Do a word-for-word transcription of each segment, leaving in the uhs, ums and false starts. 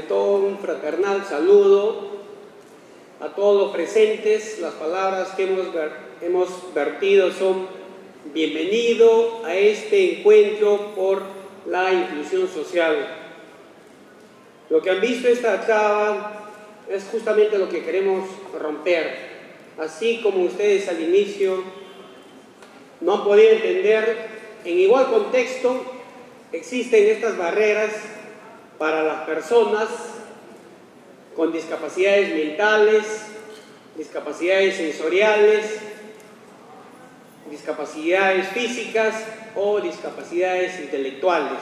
todo un fraternal saludo a todos los presentes. Las palabras que hemos, ver, hemos vertido son bienvenido a este encuentro por la inclusión social. Lo que han visto esta traba es justamente lo que queremos romper. Así como ustedes al inicio no han podido entender, en igual contexto existen estas barreras para las personas con discapacidades mentales, discapacidades sensoriales, discapacidades físicas o discapacidades intelectuales.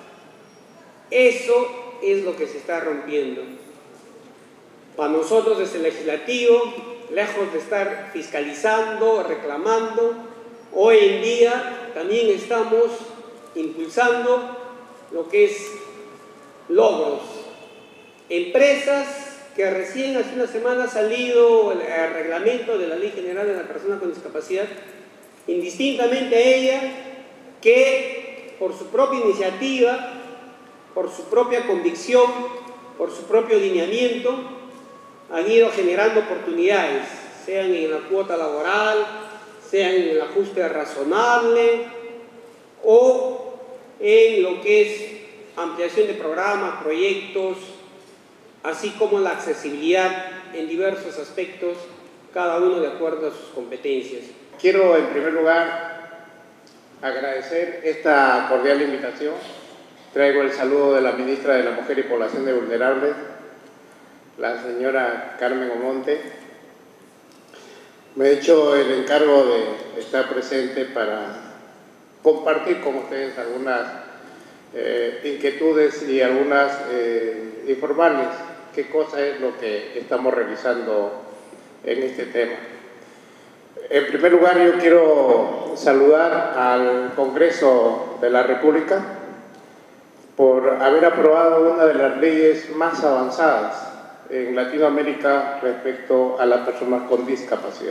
Eso es lo que se está rompiendo. Para nosotros desde el legislativo, lejos de estar fiscalizando, reclamando, hoy en día también estamos impulsando lo que es logros. Empresas que recién hace una semana ha salido el reglamento de la Ley General de la Persona con Discapacidad, indistintamente a ella, que por su propia iniciativa, por su propia convicción, por su propio lineamiento, han ido generando oportunidades, sean en la cuota laboral, sean en el ajuste razonable o en lo que es ampliación de programas, proyectos, así como la accesibilidad en diversos aspectos, cada uno de acuerdo a sus competencias. Quiero en primer lugar agradecer esta cordial invitación. Traigo el saludo de la ministra de la Mujer y Población de Vulnerables, la señora Carmen Omonte. Me he hecho el encargo de estar presente para compartir con ustedes algunas eh, inquietudes y algunas eh, informarles qué cosa es lo que estamos realizando en este tema. En primer lugar, yo quiero saludar al Congreso de la República por haber aprobado una de las leyes más avanzadas en Latinoamérica respecto a las personas con discapacidad.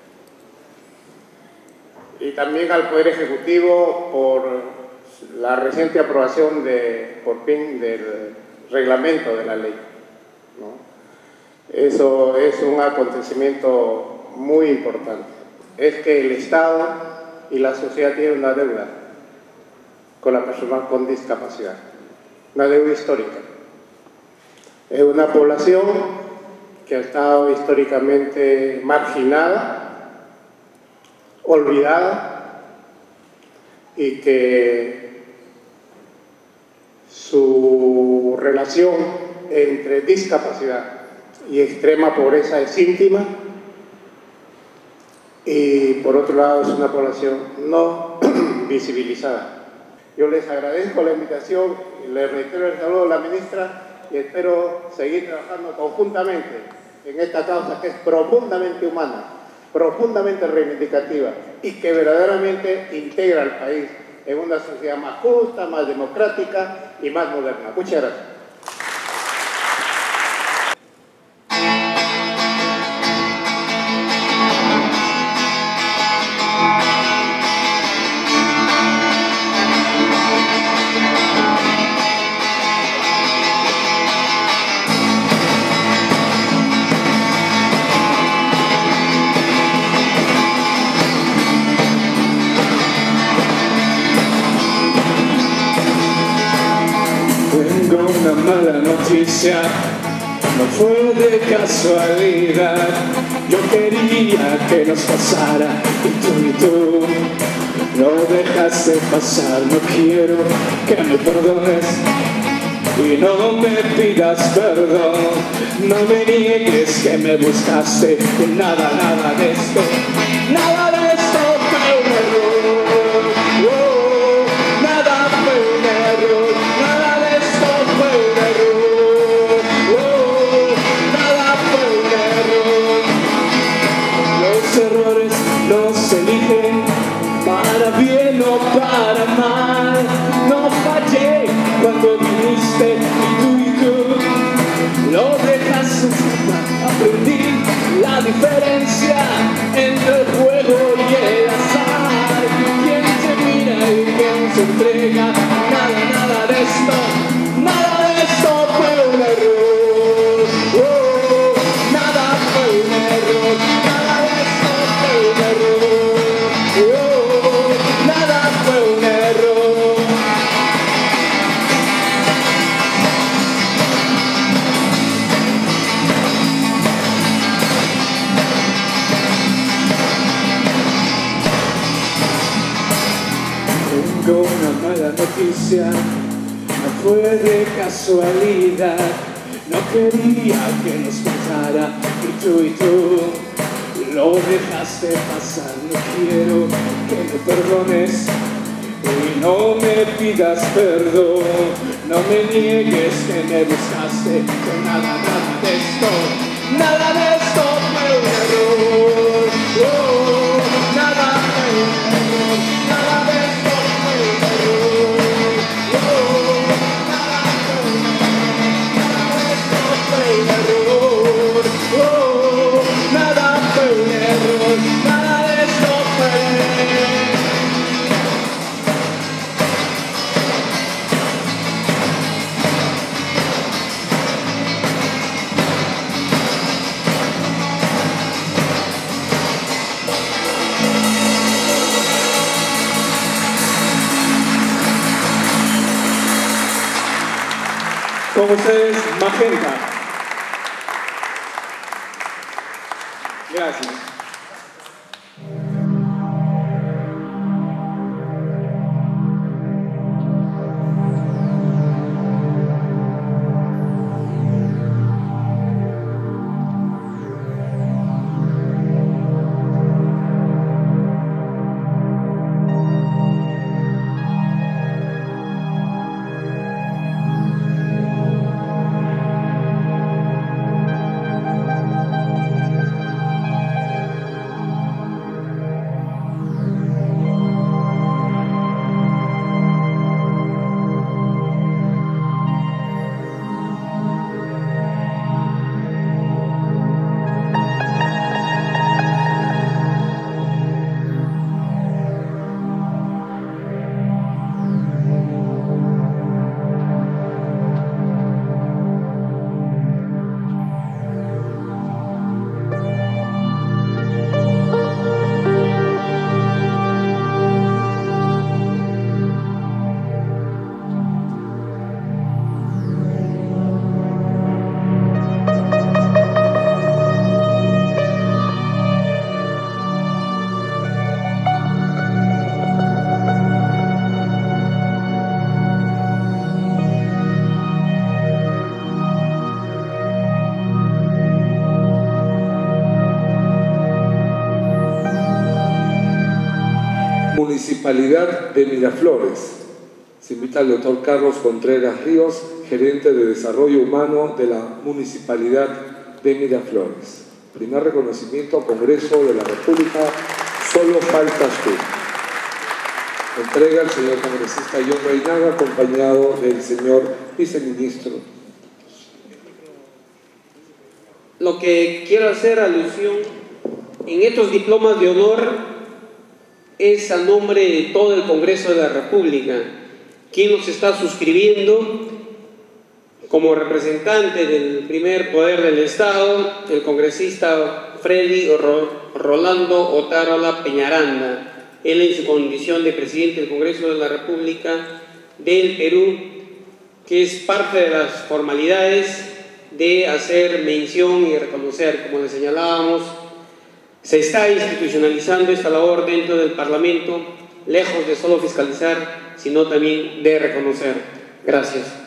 Y también al Poder Ejecutivo por la reciente aprobación de, por fin, del reglamento de la ley, ¿no? Eso es un acontecimiento muy importante. Es que el Estado y la sociedad tienen una deuda con las personas con discapacidad, una deuda histórica. Es una población que ha estado históricamente marginada, olvidada, y que su relación entre discapacidad y extrema pobreza es íntima, y por otro lado es una población no visibilizada. Yo les agradezco la invitación y les reitero el saludo a la ministra y espero seguir trabajando conjuntamente en esta causa que es profundamente humana, profundamente reivindicativa y que verdaderamente integra al país en una sociedad más justa, más democrática y más moderna. Muchas gracias. Una mala noticia, no fue de casualidad. Yo quería que nos pasara y tú y tú no dejaste pasar. No quiero que me perdones y no me pidas perdón. No me niegues que me buscaste, que nada, nada de esto, nada de esto fue un error. Oh, nada fue un error, nada de esto fue un error. Oh, nada fue un error. Los errores los eligen para bien o para mal. No fallé cuando viniste y tú y tú lo dejaste escapar. Aprendí la diferencia entre el juego y el azar. Quien te mira y quien se entrega. Nada, nada de esto, nada de esto fue un error. mala noticia no fue de casualidad. No quería que nos pasara y tú y tú lo dejaste pasar. No quiero que me perdones y no me pidas perdón. No me niegues que me buscaste, que nada, nada de esto, nada de esto fue un error. Oh, nada fue un error, nada de esto fue un error. Oh, nada fue un error, oh, nada fue un error, nada de esto fue. Con ustedes, Magenta. Gracias. Municipalidad de Miraflores. Se invita al doctor Carlos Contreras Ríos, gerente de Desarrollo Humano de la Municipalidad de Miraflores. Primer reconocimiento a Congreso de la República, solo faltas tú. Entrega el señor congresista John Reinaga, acompañado del señor viceministro. Lo que quiero hacer alusión en estos diplomas de honor es a nombre de todo el Congreso de la República, quien nos está suscribiendo como representante del primer poder del Estado, el congresista Freddy Rolando Otárola Peñaranda, él en su condición de presidente del Congreso de la República del Perú, que es parte de las formalidades de hacer mención y reconocer, como le señalábamos, se está institucionalizando esta labor dentro del Parlamento, lejos de solo fiscalizar, sino también de reconocer. Gracias.